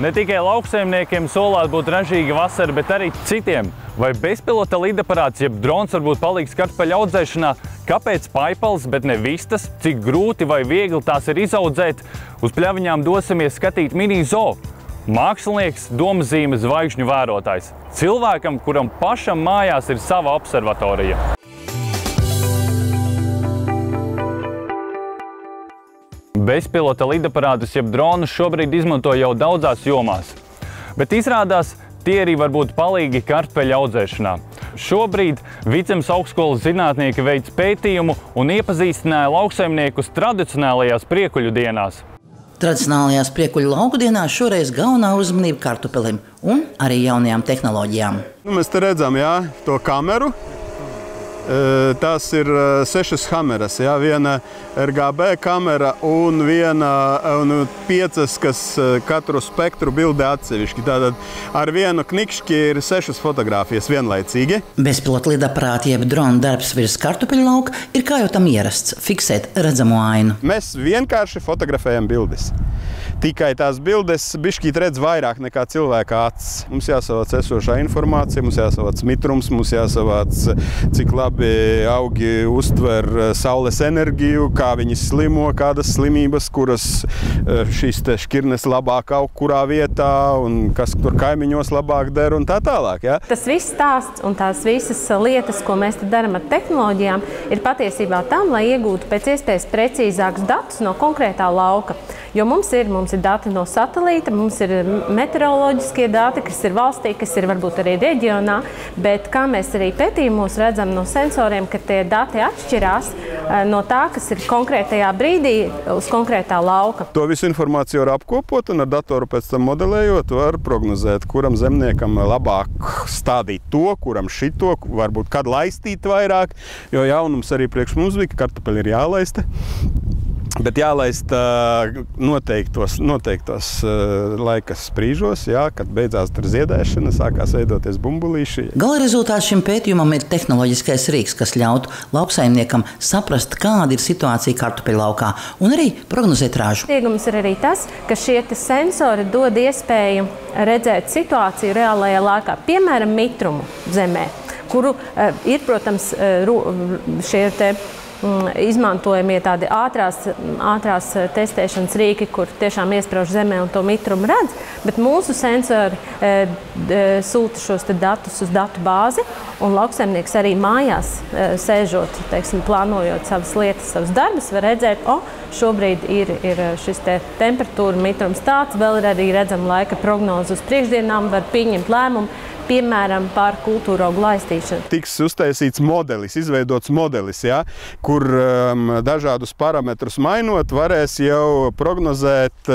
Ne tikai lauksaimniekiem solās būt ražīga vasara, bet arī citiem. Vai bezpilota lidaparāts, jeb drons varbūt palīgs kartupeļu audzēšanā? Kāpēc paipals, bet ne vistas? Cik grūti vai viegli tās ir izaudzēt? Uz pļaviņām dosimies skatīt mini zoo. Mākslinieks, domzīme, zvaigžņu vērotājs. Cilvēkam, kuram pašam mājās ir sava observatorija. Bezpilota lidaparātus, jeb dronus šobrīd izmanto jau daudzās jomās. Bet izrādās, tie arī var būt palīgi kartupeļu audzēšanā. Šobrīd Vidzemes augstskolas zinātnieki veic pētījumu un iepazīstināja lauksaimniekus tradicionālajās priekuļu dienās. Tradicionālajās priekuļu lauku dienās šoreiz galvenā uzmanība kartupelim un arī jaunajām tehnoloģijām. Mēs te redzam, to kameru. Tās ir 6 kameras, viena RGB kamera un 5, kas katru spektru bildē atsevišķi. Tātad ar vienu knikšķi ir 6 fotogrāfijas vienlaicīgi. Bezpilota lidaparāta jeb drona darbs virs kartupeļu lauka ir kā jau tam ierasts – fiksēt redzamo ainu. Mēs vienkārši fotografējam bildes. Tikai tās bildes bišķīt redz vairāk nekā cilvēka acis. Mums jāsavāc esošā informācija, mums jāsavāc mitrums, mums jāsavāc, cik labi augi uztver saules enerģiju, kā viņi slimo, kādas slimības, kuras šīs te šķirnes labāk aug kurā vietā un kas tur kaimiņos labāk der un tā tālāk. Ja? Tas viss stāsts un tās visas lietas, ko mēs te darām ar tehnoloģijām, ir patiesībā tam, lai iegūtu pēc iespējas precīzākus datus no konkrētā lauka. Jo mums ir dati no satelīta, mums ir meteoroloģiskie dati, kas ir valstī, kas ir varbūt arī reģionā, bet kā mēs arī pētījumos redzam no sensoriem, ka tie dati atšķirās no tā, kas ir konkrētajā brīdī uz konkrētā lauka. To visu informāciju var apkopot un ar datoru pēc tam modelējot var prognozēt, kuram zemniekam labāk stādīt to, kuram šito, varbūt kad laistīt vairāk, jo jaunums arī priekš mums bija, ka kartupeļi ir jālaista. Bet jālaist noteiktos laika sprīžos, kad beidzās tur ziedēšana, sākās veidoties bumbulīši. Gala rezultāts šim pētījumam ir tehnoloģiskais rīks, kas ļautu lauksaimniekam saprast, kāda ir situācija kartupeļu laukā un arī prognozēt ražu. Iegums ir arī tas, ka šie sensori dod iespēju redzēt situāciju reālajā laikā, piemēram, mitrumu zemē, kuru ir, protams, šie izmantojamie tādi ātrās testēšanas rīki, kur tiešām iesprauž zemē un to mitrumu redz, bet mūsu sensori sūta šos datus uz datu bāzi, un lauksaimnieks arī mājās sēžot, plānojot savas lietas, savus darbus, var redzēt, šobrīd ir šis temperatūra mitrums tāds, vēl ir arī redzama laika prognoze uz priekšdienām, var pieņemt lēmumu, piemēram, par kultūraugu laistīšanu. Tiks uztaisīts modelis, izveidots modelis, kur dažādus parametrus mainot, varēs jau prognozēt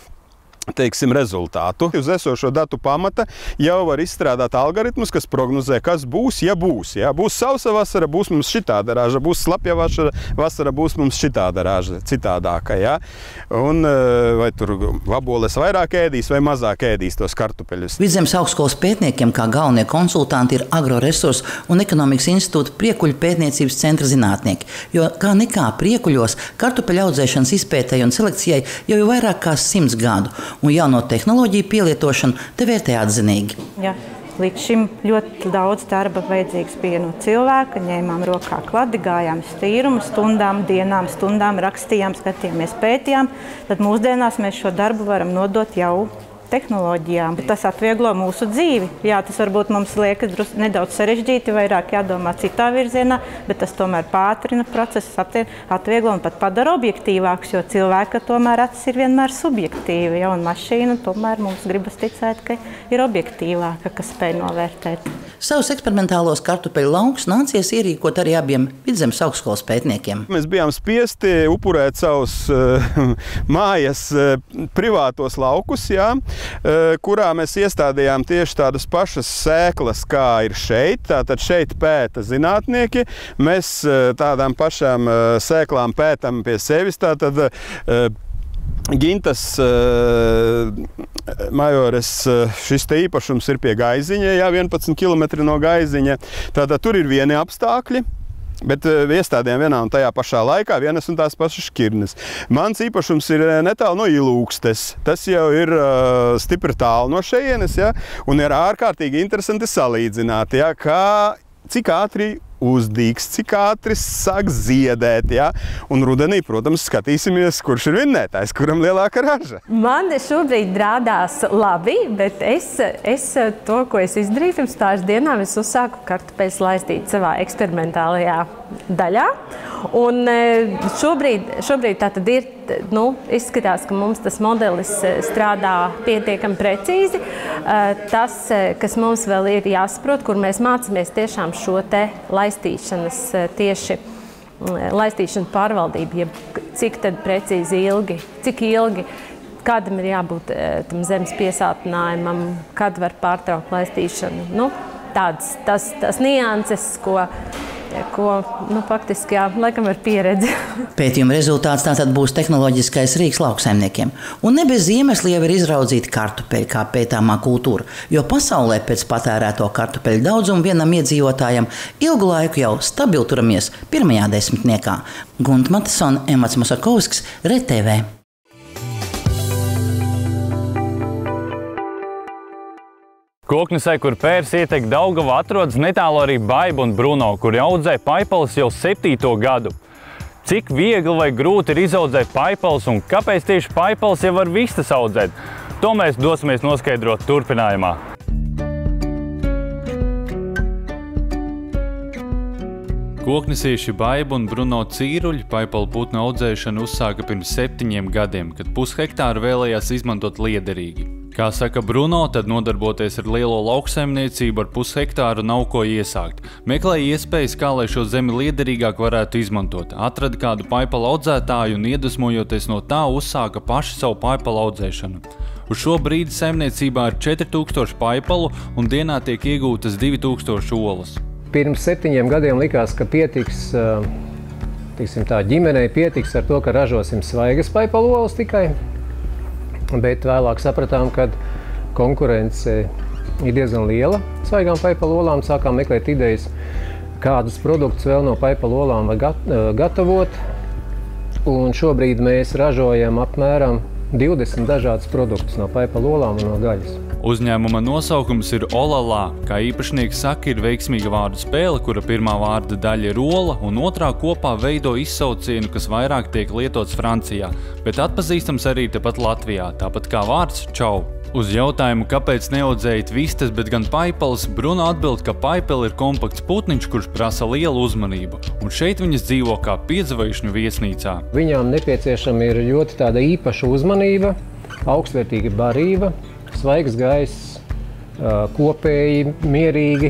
rezultātu. Uz esošo datu pamata jau var izstrādāt algoritmus, kas prognozē, kas būs, ja būs. Ja? Būs sausa vasara, būs mums šitāda raža, būs slapja vasara, būs mums šitāda raža, citādāka. Ja? Un vai tur vaboles vairāk ēdīs vai mazāk ēdīs tos kartupeļus. Vidzemes augstskolas pētniekiem kā galvenie konsultanti ir Agroresursu un Ekonomikas institūta priekuļu pētniecības centra zinātnieki, jo kā nekā priekuļos kartupeļu audzēšanas izpētei un selekcijai jau ir vairāk kā 100 gadu. Un jauno tehnoloģiju pielietošanu te vērtē atzinīgi. Ja, līdz šim ļoti daudz darba vajadzīgs bija no cilvēka. Ņēmām rokā kladi, gājām stīrumu stundām, dienām, stundām, rakstījām, skatījāmies, pētījām. Tad mūsdienās mēs šo darbu varam nodot jau tehnoloģijām. Tas atvieglo mūsu dzīvi. Jā, tas varbūt mums liekas nedaudz sarežģīti, vairāk jādomā citā virzienā, bet tas tomēr pātrina procesus, atvieglo un pat padara objektīvāks, jo cilvēka tomēr acis ir vienmēr subjektīva, un mašīna tomēr mums gribas ticēt, ka ir objektīvāka, kas spēj novērtēt. Savus eksperimentālos kartupeļu laukus nācies ierīkot arī abiem Vidzemes augstskolas pētniekiem. Mēs bijām spiesti upurēt savus mājas privātos laukus, kurā mēs iestādījām tieši tādas pašas sēklas, kā ir šeit. Tātad šeit pēta zinātnieki. Mēs tādām pašām sēklām pētam pie sevis. Tātad Gintas Majores šis te īpašums ir pie Gaiziņa, 11 km no Gaiziņa. Tātad tur ir vieni apstākļi. Bet iestādēm vienā un tajā pašā laikā vienas un tās pašas šķirnes. Mans īpašums ir netālu no Ilūgstes. Tas jau ir stipri tālu no šejienes, ja? Un ir ārkārtīgi interesanti salīdzināt, ja? Cik ātri uzdīgs, cik ātri sāk ziedēt. Ja? Un rudenī, protams, skatīsimies, kurš ir vinnētājs, kuram lielāka raža. Man šobrīd rādās labi, bet es to, ko es izdarīju pirms pāris dienām, es uzsāku kartupeļus laistīt savā eksperimentālajā daļā. Un šobrīd tā tad ir, izskatās, ka mums tas modelis strādā pietiekami precīzi. Tas, kas mums vēl ir jāsaprot, kur mēs mācāmies tiešām šo te laistīšanas tieši laistīšanu pārvaldību, cik tad precīzi ilgi, cik ilgi, kādam ir jābūt tam zemes piesātinājumam, kad var pārtraukt laistīšanu. Tas nianses, ko faktiski, laikam ar pieredzi. Pētījuma rezultāts tātad būs tehnoloģiskais rīks lauksaimniekiem. Un ne bez iemesla jau ir izraudzīta kartupeļi kā pētāmā kultūra, jo pasaulē pēc patērēto kartupeļu daudzumu vienam iedzīvotājam ilgu laiku jau stabili turamies pirmajā desmitniekā. Gunta Matisone, Emats Mosakovskis, RTV. Koknesē, kur pērs ietek Daugava, atrodas netālu arī Baiba un Bruno, kuri audzē paipalas jau 7. gadu. Cik viegli vai grūti ir izaudzēt paipalas un kāpēc tieši paipalas jau var vistas audzēt? To mēs dosimies noskaidrot turpinājumā. Koknesieši Baiba un Bruno Cīruļi paipalu putnu audzēšanu uzsāka pirms 7 gadiem, kad pushektāru vēlējās izmantot liederīgi. Kā saka Bruno, tad nodarboties ar lielo lauksaimniecību ar pushektāru nav ko iesākt. Meklēja iespējas, kā lai šo zemi liederīgāk varētu izmantot. Atrada kādu paipalu audzētāju un iedvesmojoties no tā uzsāka paši savu paipalu audzēšanu. Uz šo brīdi saimniecībā ir 4000 paipalu un dienā tiek iegūtas 2000 olas. Pirms 7 gadiem likās, ka pietiks, ģimenei pietiks ar to, ka ražosim svaigas paipalu olas tikai. Bet vēlāk sapratām, ka konkurence ir diezgan liela svaigām paipalu olām. Sākām meklēt idejas, kādus produktus vēl no paipalu olām var gatavot. Un šobrīd mēs ražojam apmēram 20 dažādus produktus no paipalu olām un no gaļas. Uzņēmuma nosaukums ir Olalā, kā īpašnieks saka, ir veiksmīga vārdu spēle, kura pirmā vārda daļa ir ola un otrā kopā veido izsaucienu, kas vairāk tiek lietots Francijā, bet atpazīstams arī tepat Latvijā, tāpat kā vārds čau. Uz jautājumu, kāpēc neaudzējat vistas, bet gan paipalas, Bruno atbild, ka paipala ir kompakts putniņš, kurš prasa lielu uzmanību, un šeit viņas dzīvo kā piedzvaigžņu viesnīcā. Viņām nepieciešama ir ļoti tāda īpaša uzmanība, augstvērtīga barība, svaigs gaiss, kopēji, mierīgi,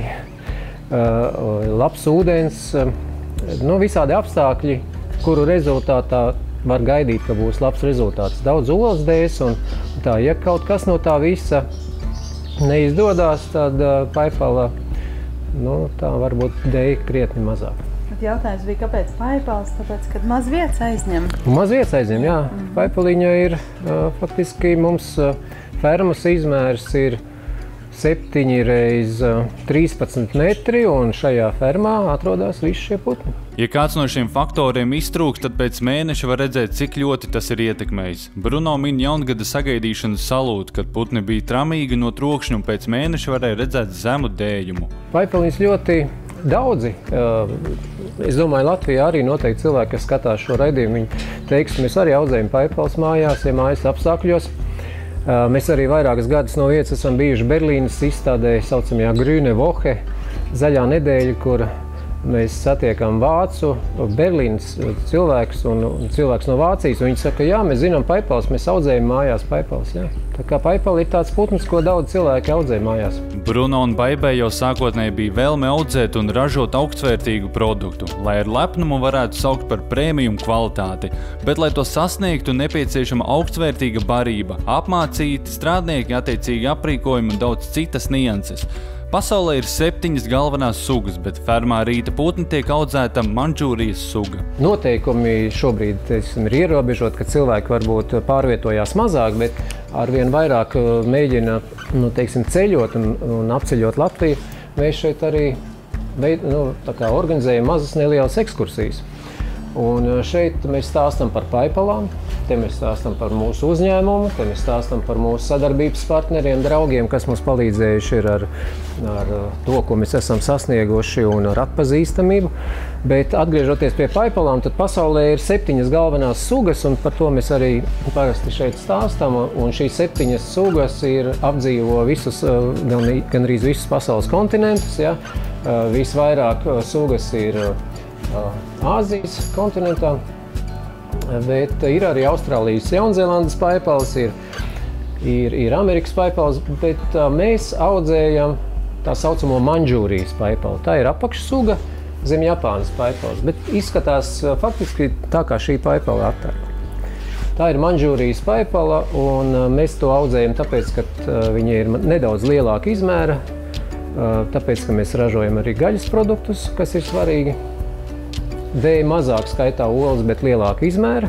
labs ūdens, visādi apstākļi, kuru rezultātā var gaidīt, ka būs labs rezultāts. Daudz olas dēs, un tā, ja kaut kas no tā visa neizdodas, tad paipala, tā varbūt dēja krietni mazāk. Jautājums bija, kāpēc paipalas? Tāpēc, kad maz vietas aizņem. Maz vietas aizņem, jā. Paipaliņa ir faktiski mums fermas izmērs ir 7 x 13 metri, un šajā fermā atrodas visi šie putni. Ja kāds no šiem faktoriem iztrūks, tad pēc mēneša var redzēt, cik ļoti tas ir ietekmējis. Bruno min jaungada sagaidīšanas salūtu, kad putni bija tramīgi no trokšņa un pēc mēneša varēja redzēt zemu dējumu. Paipaliņas ļoti daudzi. Es domāju, Latvijā arī noteikti cilvēki, kas skatās šo raidījumu, viņi teiks, mēs arī audzējam paipalas mājās, ja mājas apstākļos. Mēs arī vairākas gadus no vietas esam bijuši Berlīnas izstādē, saucamajā Grüne Woche, zaļā nedēļa, kur mēs satiekam vācu, Berlīnas cilvēkus un cilvēks no Vācijas. Viņi saka, jā, mēs zinām paipalas, mēs audzējam mājās paipalas. Jā. Tā kā paipala ir tāds putns, ko daudz cilvēki audzē mājās. Bruno un Baibai jau sākotnēji bija vēlme audzēt un ražot augstvērtīgu produktu, lai ar lepnumu varētu saukt par prēmiju kvalitāti, bet, lai to sasniegtu, nepieciešama augstvērtīga barība, apmācīti strādnieki, attiecīgi aprīkojumi un daudz citas nianses. Pasaulē ir 7 galvenās sugas, bet fermā rīta putni tiek audzēta Mandžūrijas suga. Noteikumi šobrīd ir ierobežoti, ka cilvēki varbūt pārvietojās mazāk, bet arvien vairāk mēģina ceļot un apceļot Latviju. Mēs šeit arī organizējam mazas nelielas ekskursijas. Un šeit mēs stāstam par paipalām, te mēs stāstam par mūsu uzņēmumu, te mēs stāstam par mūsu sadarbības partneriem, draugiem, kas mums palīdzējuši ir ar to, ko mēs esam sasnieguši un ar atpazīstamību. Bet atgriežoties pie paipalām, tad pasaulē ir 7 galvenās sugas, un par to mēs arī parasti šeit stāstam. Un šīs 7 sugas apdzīvo gandrīz visus pasaules kontinentus. Ja? Visvairāk sugas ir Āzijas kontinentā, bet ir arī Austrālijas, Jaunzēlandes paipals, ir Amerikas paipals, bet mēs audzējam tā saucamo Mandžūrijas paipalu. Tā ir apakšsuga zem Japānas paipals, bet izskatās faktiski tā kā šī paipala attēla. Tā ir Mandžūrijas paipala, un mēs to audzējam tāpēc, ka viņa ir nedaudz lielāka izmēra, tāpēc, ka mēs ražojam arī gaļas produktus, kas ir svarīgi. Dēļ mazāk skaitā olas, bet lielāka izmēra.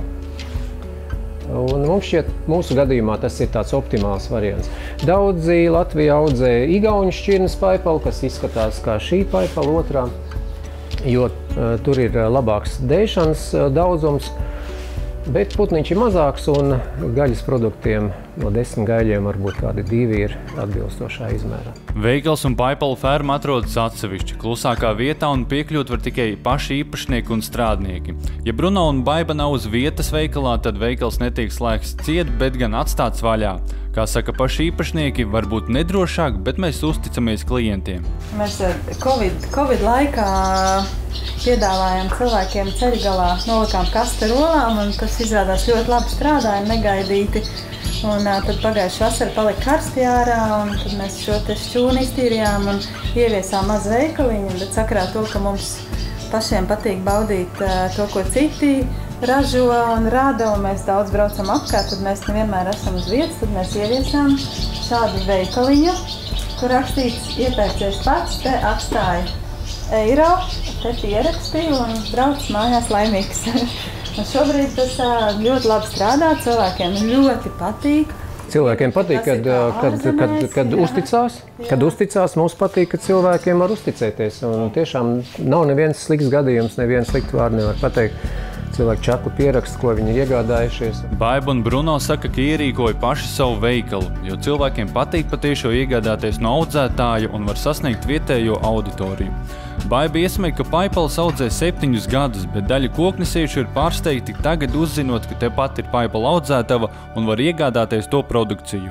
Un mums šķiet, mūsu gadījumā tas ir tāds optimāls variants. Daudzi Latvijā audzē igauņu šķirnes paipalu, kas izskatās kā šī paipala otrā, jo tur ir labāks dēšanas daudzums, bet putniņš ir mazāks un gaļas produktiem no 10 gaļiem varbūt kādi 2 ir atbilstošā izmērā. Veikals un paipalu ferma atrodas atsevišķi, klusākā vietā un piekļūt var tikai paši īpašnieki un strādnieki. Ja Bruno un Baiba nav uz vietas veikalā, tad veikals netiek slēgts ciet, bet gan atstāts vaļā. Kā saka paši īpašnieki, varbūt nedrošāk, bet mēs uzticamies klientiem. Mēs Covid laikā piedāvājām cilvēkiem ceļgalā, nolikām kastu rolām, un tas izrādās ļoti labi strādāja, negaidīti. Un tad pagājuši vasara palika karsti ārā, un tad mēs šo te šķūni iztīrījām un ieviesām mazu veikaliņu, bet sakarā to, ka mums pašiem patīk baudīt to, ko citi ražo un rada, un mēs daudz braucam apkārt, tad mēs nevienmēr esam uz vietas, tad mēs ieviesām šādu veikaliņu, kur rakstīts iepērcies pats, te atstāja eiro, te pierakstīja un brauc mājās laimīgs. Un šobrīd tas ļoti labi strādā, cilvēkiem ļoti patīk. Cilvēkiem patīk, kad uzticās. Kad uzticās, mums patīk, ka cilvēkiem var uzticēties. Un tiešām nav neviens slikts gadījums, neviens sliktu vārdu nevar pateikt. Cilvēki čakli pieraksta, ko viņi ir iegādājušies. Baiba un Bruno saka, ka ierīkoja paši savu veikalu, jo cilvēkiem patīk patiešo iegādāties no audzētāja un var sasniegt vietējo auditoriju. Baiba iesmēja, ka paipals audzē 7 gadus, bet daļa koknesiešu ir pārsteigti tagad uzzinot, ka tepat ir paipala audzētava un var iegādāties to produkciju.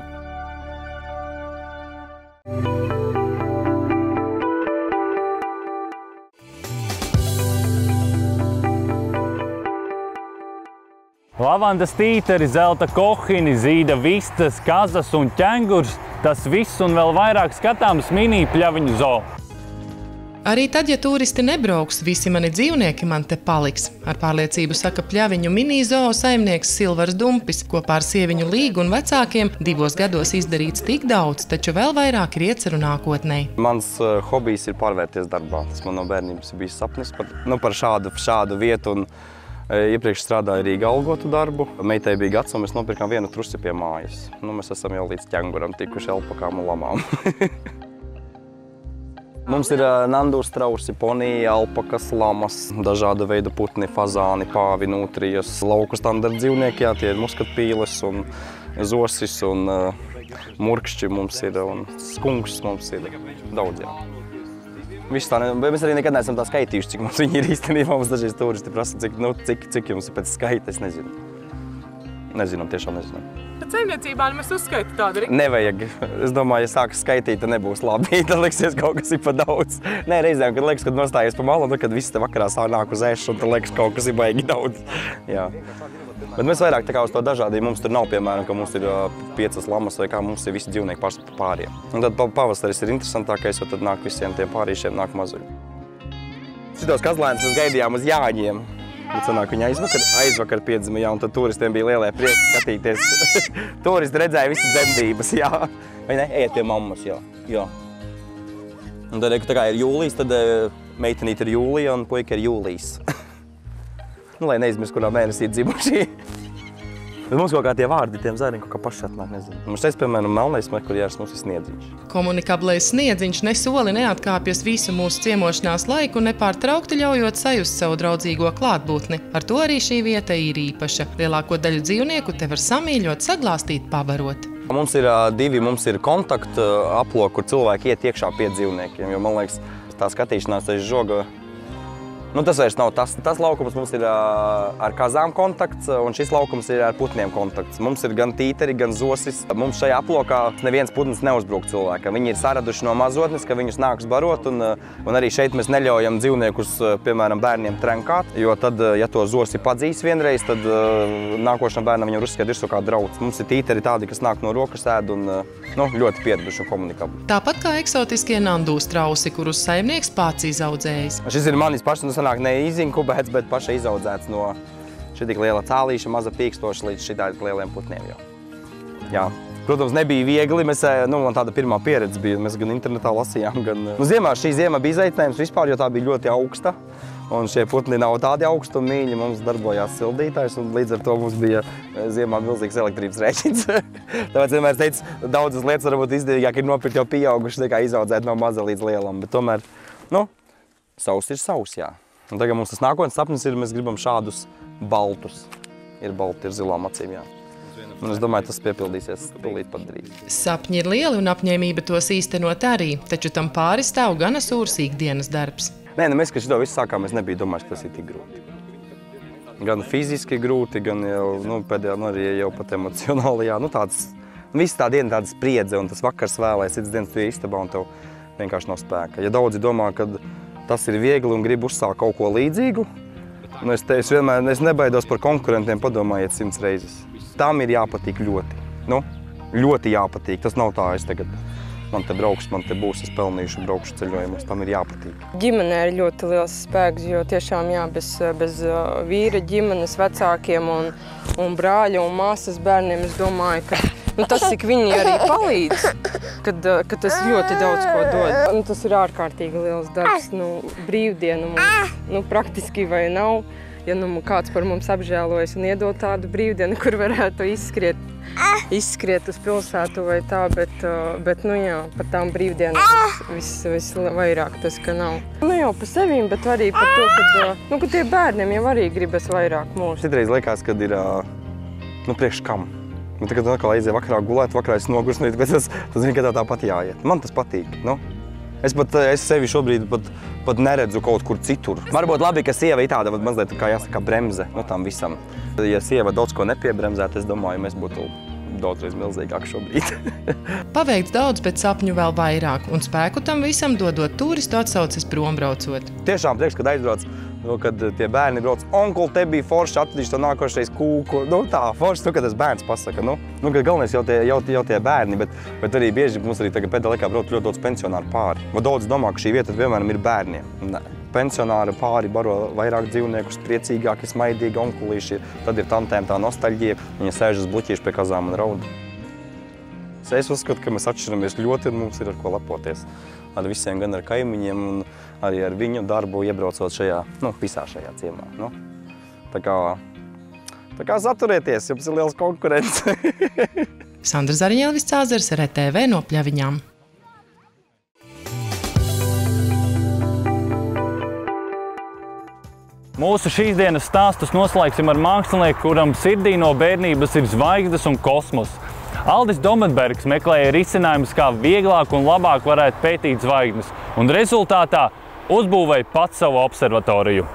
Lavandas tīteri, zelta kohini, zīda vistas, kazas un ķengurs – tas viss un vēl vairāk skatāms mini Pļaviņu zoo. Arī tad, ja turisti nebrauks, visi mani dzīvnieki man te paliks. Ar pārliecību saka Pļaviņu mini zoo saimnieks Silvars Dumpis. Kopā ar sieviņu Līgu un vecākiem 2 gados izdarīts tik daudz, taču vēl vairāk ir ieceru nākotnē. Mans hobijs ir pārvērties darbā. Tas man no bērnības bija sapnis par šādu vietu. Un iepriekš strādāju Rīgā algotu darbu. Meitai bija gads, un mēs nopirkām vienu trusi pie mājas. Mēs esam jau līdz ķenguram tikuši, alpakām un lamām. Mums ir nandu strausi, ponija, alpakas, lamas, dažāda veida putni, fazāni, pāvi, nutrijas, lauku standarta dzīvnieki, tie ir muskatpīles un zosis un murkšķi mums ir un skunks mums ir daudz, jā. Mēs arī nekad neesam tā skaitījuši, cik mums viņi ir īstenībā. Mums dažreiz turisti prasa, cik jums ir pēc skaita, es nezinu. Tiešām nezinu. Bet saimniecībā mēs uzskaita tādu, Rika? Nevajag. Es domāju, ja sākas skaitīt, tad nebūs labi. Tad lieksies, kaut kas ir pa daudz. Nē, reizēm, kad liekas, kad nostājies pa malu, tad, kad viss te vakarā nāk uz ēšu, un tad liekas, kaut kas ir baigi daudz. Jā. Bet mēs vairāk tā kā uz to dažādību. Mums tur nav, piemēram, ka mums ir 5 lamas vai kā mums ir visi dzīvnieki pāriem. Un tad pavasaris ir interesantākais, jo tad nāk visiem tiem pārīšiem nāk mazuļi. Šitos kazlēnus mēs gaidījām uz Jāņiem. Bet sanāk, viņa aizvakar piedzima, jā, un tad turistiem bija lielie prieks skatīties. Turisti redzēja visas dzemdības, jā. Vai ne? Ejiet pie mammas, jā. Un tad, kad tā kā ir jūlijs, tad meitenīte ir Jūlija un puika ir Jūlijs. Lai neizmirst, kurā mēnesī ir dzimuši. Bet mums kaut kā tie vārdi, tiem zāriem kaut kā paši atnāk, nezinu. Mums šeit, piemēram, melnais merkurjārs, mums ir sniedziņš. Komunikablais sniedziņš ne soli neatkāpjas visu mūsu ciemošanās laiku, nepārtraukti ļaujot sajust savu draudzīgo klātbūtni. Ar to arī šī vieta ir īpaša. Lielāko daļu dzīvnieku te var samīļot, saglāstīt, pabarot. Mums ir divi, mums ir kontakta aploki, kur cilvēki iet iekšā pie dzīvniekiem, jo, man liekas, tā skatīšanās aiz žoga, tas vairs nav tas. Tas laukums mums ir ar kazām kontakts, un šis laukums ir ar putniem kontakts. Mums ir gan tīteri, gan zosis. Mums šajā aplokā neviens putns neuzbruk cilvēkam. Viņi ir saraduši no mazotnes, ka viņus nāks barot, un arī šeit mēs neļaujam dzīvniekus, piemēram, bērniem trenkāt, jo tad, ja to zosi padzīs vienreiz, tad nākošam bērnam viņam uzskata ir kā drauds. Mums ir tīteri tādi, kas nāk no rokas ēd un ļoti pieraduši un komunikabli. Tāpat kā eksotiskie nandu strausi, kurus saimnieks pats izaudzējis. Šis ir manis pašs, ne izinkubēts, bet paša izaudzēts no šī tik liela cālīša, maza pīkstoša līdz šitādiem lieliem putniem jau. Jā. Protams, nebija viegli, man tāda pirmā pieredze bija, mēs gan internetā lasījām, gan... Šī ziema bija izaicinājums vispār, jo tā bija ļoti augsta, un šie putni nav tādi augsti un mīļi, mums darbojās sildītājs, un līdz ar to mums bija ziemā milzīgs elektrības rēķins. Tāpēc vienmēr teicu, daudzas lietas varbūt izdevīgāk ir nopirkt jau pieauguši, nekā izaudzēt no maza līdz lielam, bet tomēr, savs ir savs, jā. Un tagad mums tas nākotnes sapnis ir, mēs gribam šādus baltus. Ir balti, ir zilām acīm, jā. Un es domāju, tas piepildīsies tūlīt pat drīz. Sapņi ir lieli un apņēmība tos īstenot arī, taču tam pāri stāv gana sūrs ikdienas darbs. Mēs, kad šito visu sākām, es nebiju domājis, ka tas ir tik grūti. Gan fiziski grūti, gan jau, pēdējā, arī jau pat emocionāli, jā. Viss tā diena tāda spriedze, un tas vakars vēlēs, cits dienas tu istabā, un tev vienkārši nav spēka. Ja daudzi domā, ka tas ir viegli un grib uzsākt kaut ko līdzīgu. Es nebaidos par konkurentiem, padomājiet 100 reizes. Tam ir jāpatīk ļoti. Ļoti jāpatīk. Tas nav tā, man te brauks, man te būs, es pelnīšu, braukšu ceļojumus. Tam ir jāpatīk. Ģimenē ir ļoti liels spēks, jo tiešām bez vīra ģimenes vecākiem un brāļa un māsas bērniem, es domāju, ka tas, cik viņi arī palīdz, ka tas ļoti daudz ko dod. Tas ir ārkārtīgi liels darbs. Brīvdienu mums praktiski vai nav. Ja kāds par mums apžēlojas un iedod tādu brīvdienu, kur varētu izskriet uz pilsētu vai tā, bet par tām brīvdienām visvairāk tas, ka nav. Jau par sevīm, bet arī par to, ka tie bērniem jau arī gribas vairāk mūsu. Citreiz liekas, kad ir, priekš kam. Tagad atkal aiziet vakarā gulēt, vakarā es nogursnītu, bet tas vienkārši tāpat jāiet. Man tas patīk. Es sevi šobrīd pat neredzu kaut kur citur. Varbūt labi, ka sieva ir tāda mazliet, kā jāsaka, bremze tam visam. Ja sieva daudz ko nepiebremzētu, es domāju, mēs būtu daudzreiz milzīgāk šobrīd. Paveikts daudz, bet sapņu vēl vairāk, un spēku tam visam dodot turistu atsauces prombraucot. Tiešām prieks, kad aizbrauc, kad tie bērni brauc, onkul, te bija forši, atradīšu to nākošais kūku. Tā, forši, kad tas bērns pasaka. Kad galvenais jau tie bērni, bet arī bieži mums arī tagad pēdējā laikā brauc ļoti daudz pensionāru pāri. Daudz domā, ka šī vieta vienmēr ir bērniem. Nē. Pensionāri pāri baro vairāk dzīvniekus, priecīgāki, smaidīgi onkulīši. Tad ir tantēm tā nostalģija. Viņa sēž uz bluķīšu pie kazām un raud. Es uzskatu, ka mēs atšķiramies ļoti un mums ir ar ko lepoties. Ar visiem, gan ar kaimiņiem un arī ar viņu darbu iebraucot šajā, visā šajā ciemā. Tā kā saturieties, jums ir liels konkurence. Sandra Zariņēlvis Cāzars, RTV no Pļaviņām. Mūsu šīs dienas stāstus noslēgsim ar mākslinieku, kuram sirdī no bērnības ir zvaigznes un kosmos. Aldis Domenbergs meklēja risinājumus, kā vieglāk un labāk varētu pētīt zvaigznes, un rezultātā uzbūvēja pats savu observatoriju.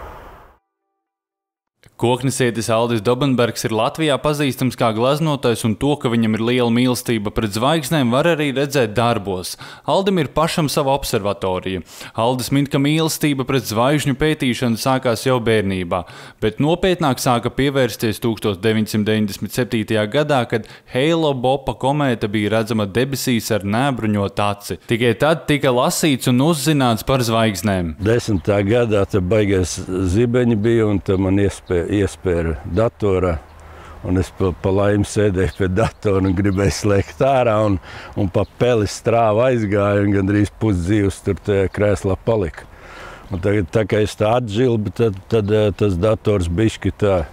Koknesietis Aldis Domenbergs ir Latvijā pazīstams kā gleznotais, un to, ka viņam ir liela mīlestība pret zvaigznēm, var arī redzēt darbos. Aldim ir pašam sava observatorija. Aldis min, ka mīlestība pret zvaigžņu pētīšanu sākās jau bērnībā, bet nopietnāk sāka pievērsties 1997. gadā, kad Hale-Bopp komēta bija redzama debesīs ar neapbruņotu aci. Tikai tad tika lasīts un uzzināts par zvaigznēm. 10. gadā te baigais zibeņi bija, un te man iespēra datorā, un es pa laimi sēdēju pie datora un gribēju slēgt ārā, un pa peli strāvu aizgāju, un gandrīz pusdzīvs tur tajā krēslā palika. Un tagad, tā kā es tā atžilbu, tad tas dators bišķi tā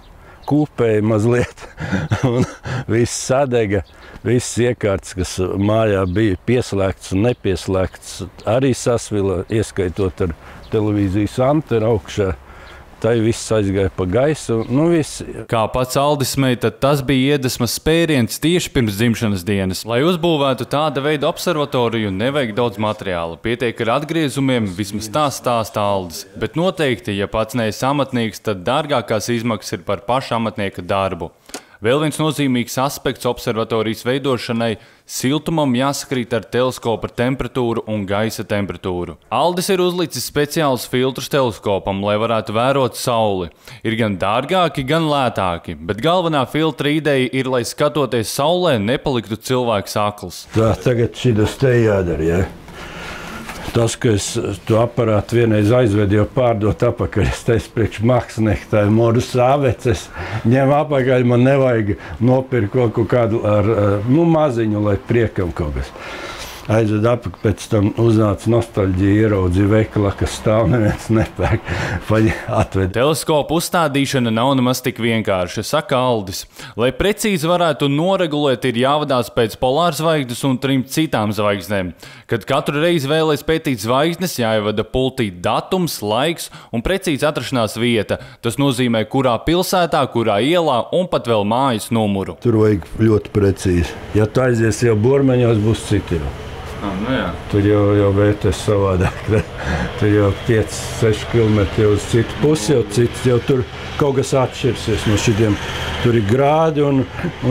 kūpēja mazliet, un viss sadega, viss iekārts, kas mājā bija pieslēgts un nepieslēgts, arī sasvila, ieskaitot ar televīzijas antenu augšā. Tai viss aizgāja pa gaisu, viss. Kā pats Aldis meita, tas bija iedvesmas spēriens tieši pirms dzimšanas dienas. Lai uzbūvētu tāda veida observatoriju, nevajag daudz materiāla. Pietiek ar atgriezumiem, vismaz tā stāsta Aldis. Bet noteikti, ja pats neesi amatnieks, tad dārgākās izmaksas ir par paša amatnieka darbu. Vēl viens nozīmīgs aspekts observatorijas veidošanai – siltumam jāsakrīt ar teleskopa temperatūru un gaisa temperatūru. Aldis ir uzlicis speciālus filtrus teleskopam, lai varētu vērot Sauli. Ir gan dārgāki, gan lētāki, bet galvenā filtra ideja ir, lai skatoties Saulē, nepaliktu cilvēks akls. Tā tagad šitas te jādara, ja? Tas, ka es to aparātu vienreiz aizvedu jau pārdot apakaļ, es teicu priekš mākslinieki, tā ir modus aveces, ņem apakaļ, man nevajag nopirkt kaut kādu ar maziņu, lai priekam kaut kas. Aizved apakaļ, pēc tam uznāca nostalģija, ieraudzīja veikalā, kas stāv, neviens nepērk, vai atved. Teleskopu uzstādīšana nav nemaz tik vienkārša, saka Aldis. Lai precīzi varētu noregulēt, ir jāvadās pēc polārzvaigznes un 3 citām zvaigznēm. Kad katru reizi vēlēs pētīt zvaigznes, jāievada pultī datums, laiks un precīzi atrašanās vieta. Tas nozīmē, kurā pilsētā, kurā ielā un pat vēl mājas numuru. Tur vajag ļoti precīzi. Ja tu aizies jau Bormeņos, būs citi jau. Tur jau vērtēs savādāk. Tur jau 5-6 km jau uz citu pusi, jau cits jau tur kaut kas atšķirsies no šitiem. Tur ir grādi un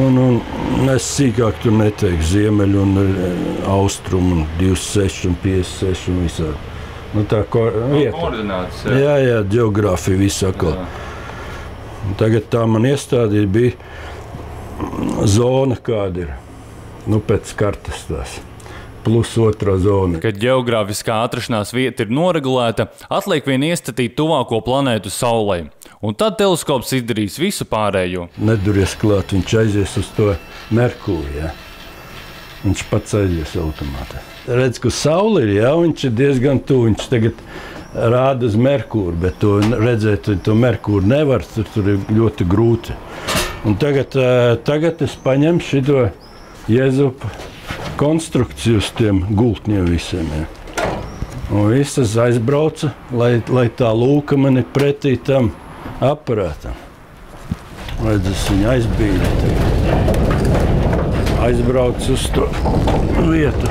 es sīkāk tur neteiktu ziemeļu un austrumu un 26 un 56 un visādi. Tā vieta. Koordinātas, jā, ģeogrāfija visu atkal. Tagad tā man iestādīja bija zona kāda ir. Pēc kartas tās. Plus otrā zona. Kad ģeogrāfiskā atrašanās vieta ir noregulēta, atliek vien iestatīt tuvāko planētu Saulei. Un tad teleskops izdarīs visu pārējo. Neduries klāt, viņš aizies uz to Merkūru, ja? Viņš pats aizies automātā. Redz, ka Saule ir, ja? Viņš ir diezgan tuvu, viņš tagad rāda uz Merkūru, bet to redzēt, to Merkūru nevar, tur ir ļoti grūti. Un tagad es paņemu šito Jēzupa konstrukciju uz tiem gultņiem visiem. Ja. Un visas aizbrauca, lai tā lūka man ir pretī tam aparātam. Redz, es viņu aizbīdu. Aizbrauc uz to vietu.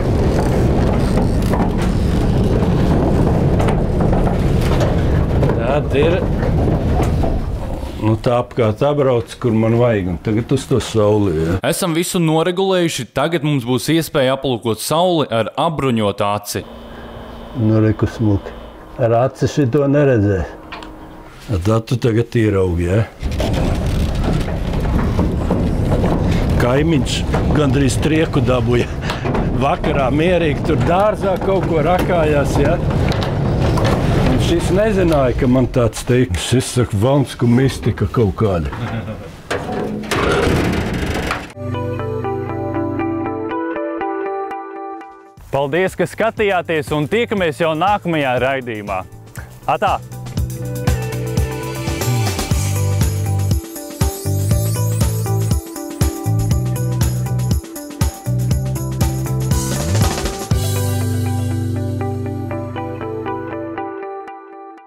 Tad ir tā apkārt atbrauc, kur man vajag, un tagad uz to Sauli. Ja. Esam visu noregulējuši, tagad mums būs iespēja aplūkot Sauli ar apbruņotu aci. Reku smuki. Ar aci šito neredzē. Tad tu tagad ieraugi, ja? Kaimiņš gandrīz trieku dabūja. Vakarā mierīgi tur dārzā kaut ko rakājās, ja? Šis nezināja, ka man tāds teiks. Es saku, valmsku mistika kaut kāda. Paldies, ka skatījāties un tiekamies jau nākamajā raidījumā. Atā!